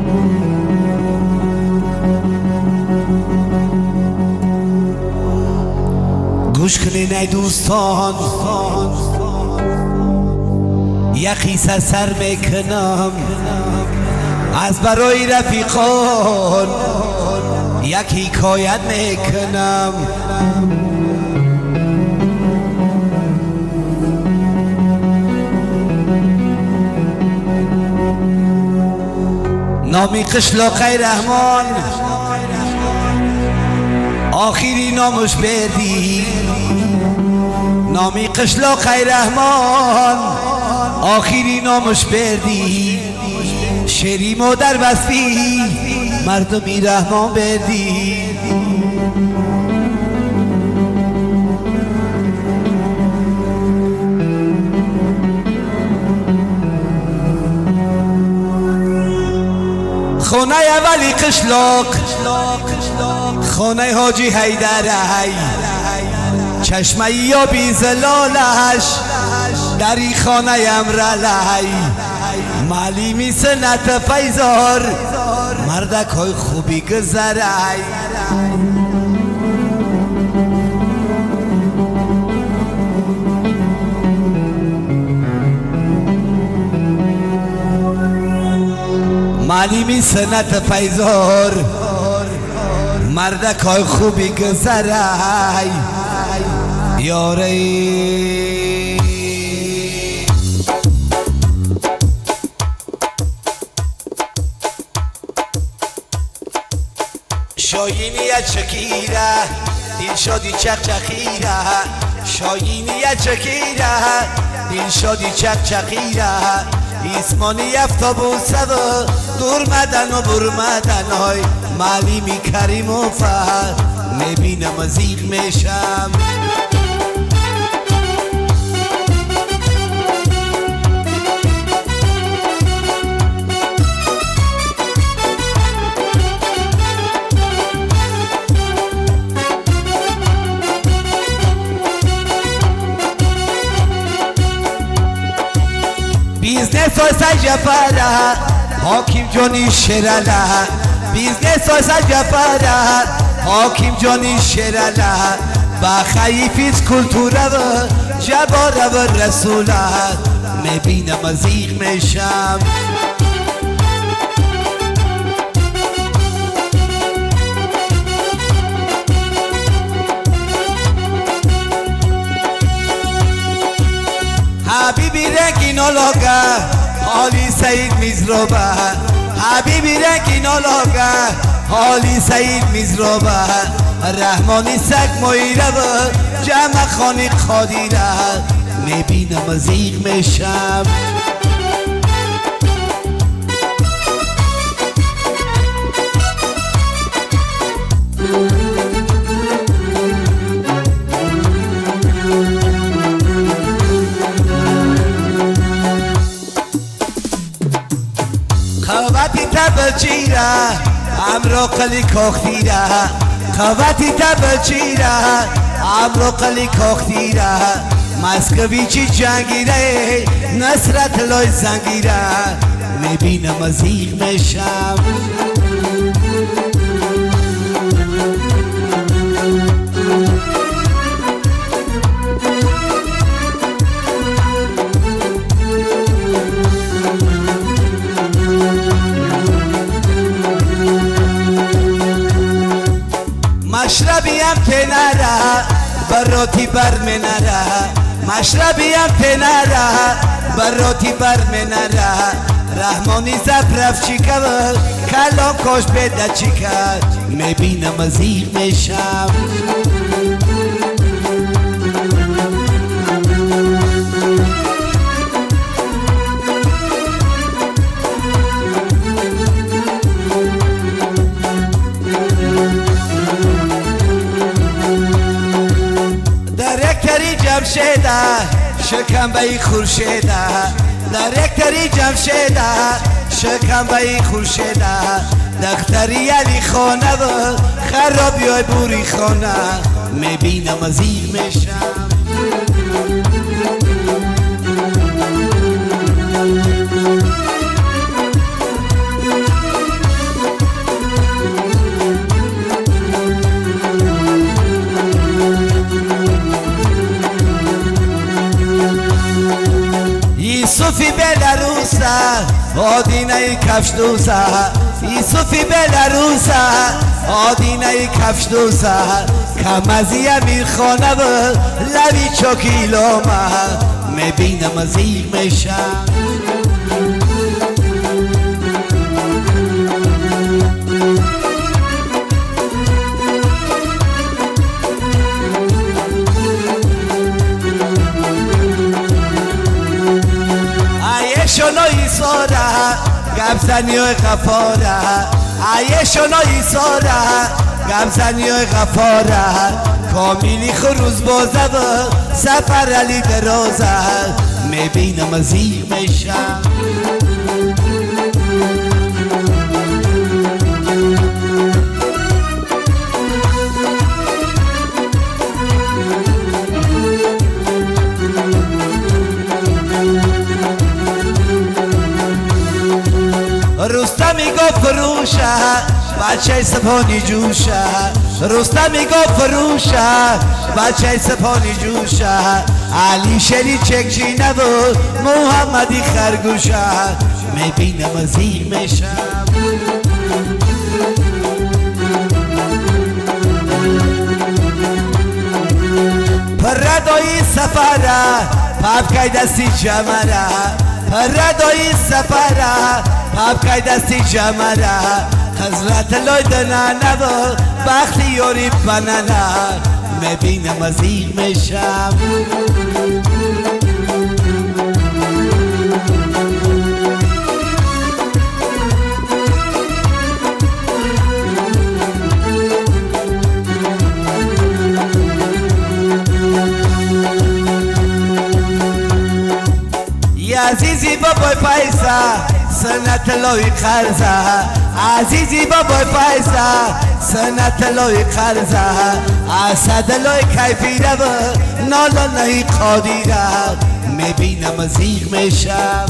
گوش کنین ای دوستان، یکی سر میکنم از برای رفیقان، یکی حکایت میکنم. نامی قشلاقه رحمان آخری نامش بردی، نامی قشلاقه رحمان آخری نامش بردی، شری مادر بستی مردمی رحمان بردی. خونه اولی قشلاق خونه حاجی حیدره، چشمه یا بی زلالش دری خانه امرلی، معلیمی سنت فیزار مردک های خوبی گذره. معلیمی سنت فیزار مردک های خوبی گذره یاری. شاینیت چکیره دل شادی چخچخیره، شاینیت چکیره دل شادی چخچخیره، اسمانی افتابوسه و دور مدن و بر مدن های معلیمی کریم و فر میبینم و زیغ میشم. بیزنس و سجفره حاکم جانی شرله، بیزنس و سجفره حاکم جانی شرله، با خیفیز کلتوره و جباره و رسوله میبینم و زیغ میشم. حبیبی رنگین آلاگه حالی سعید میزروبه، حبیبی رنگین آلاگه حالی سعید میزروبه، رحمانی سگ مایره و جمع خانی خادیره میبینم و زیغ میشم. قوتی تبچیره امرو قلی کاختیره، قوتی تبچیره امرو قلی کاختیره، مسکوی چی جنگیره نصرت لای زنگیره میبینم و زیغ میشم. مشربیم تنره براتی برمنره، مشربیم تنره براتی برمنره، رحمانی زبرف چیکه و کلام کاش بده چیکه میبینم و زیغ میشم. جمشیده شکمبه خورشیده، در یک تری جمشیده شکمبه خورشیده، دختری علی خانه و خرابی های بوری خانه میبینم و زیغ میشم. آدینه کفش دوزه یوسفی بلروزه آدینه کفش دوزه کمزی امیر خانه و لبی چوکیلومه میبینم زیغ میشم شنایی ساره گمزنی و غفاره ایه شنایی ساره گمزنی و غفاره کامیلی خروز بازه و سفر علی درازه میبینم زیغ میشم رستمی گفت فروشه بچه سپانی جوشه رستمی گفت فروشه بچه سپانی جوشه علی شری چکچینه و محمدی خرگوشه میبینم زیغ میشم پردایی سفره پاپکای دستی جمره پردایی سفره پاپکای دستی جمره حضرت لای دنانه و بختی یوری پننه میبینم زیغ میشم عزیزی بابای پیسه سنت لای قرضه عزیزی بابای پیسه سنت لای قرضه اسد لای کیفیره و نالا نهی قادیره میبینم زیغ میشم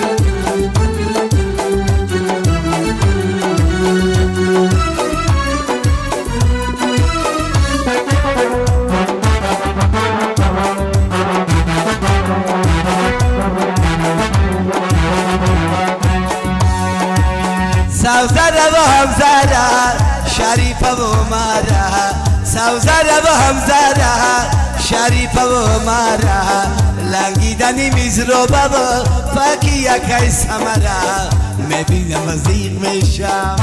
سوزره و همزره شریفه و عمره سوزره و همزره شریفه و عمره لنگیدنی میز رو بابا فکی یکی سمره میبینم زیغ میشم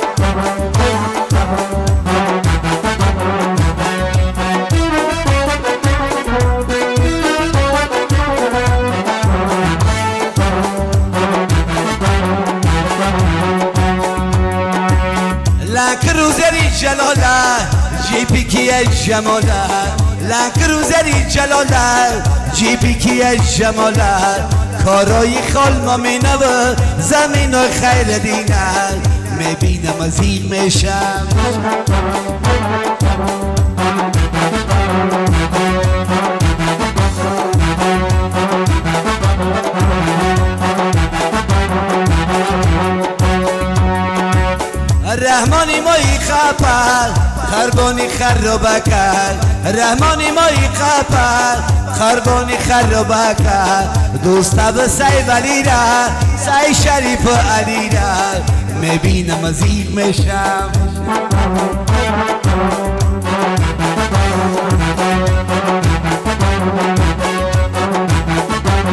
لنکروزری جلاله جیپی کیه جماله لنکروزری جلاله جیپی کیه جماله کارای خال مامینه و زمین و خیر دینه میبینم زیغ میشم رحمانی مایی خپل خربانی خرابه کرد رحمانی مایی خپل خربانی خرابه کرد دوست به سی ولی را سی شریف و علی را میبینم زیغ میشم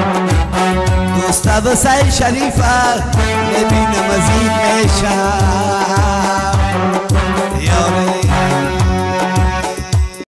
دوست به سی شریف میبینم زیغ میشم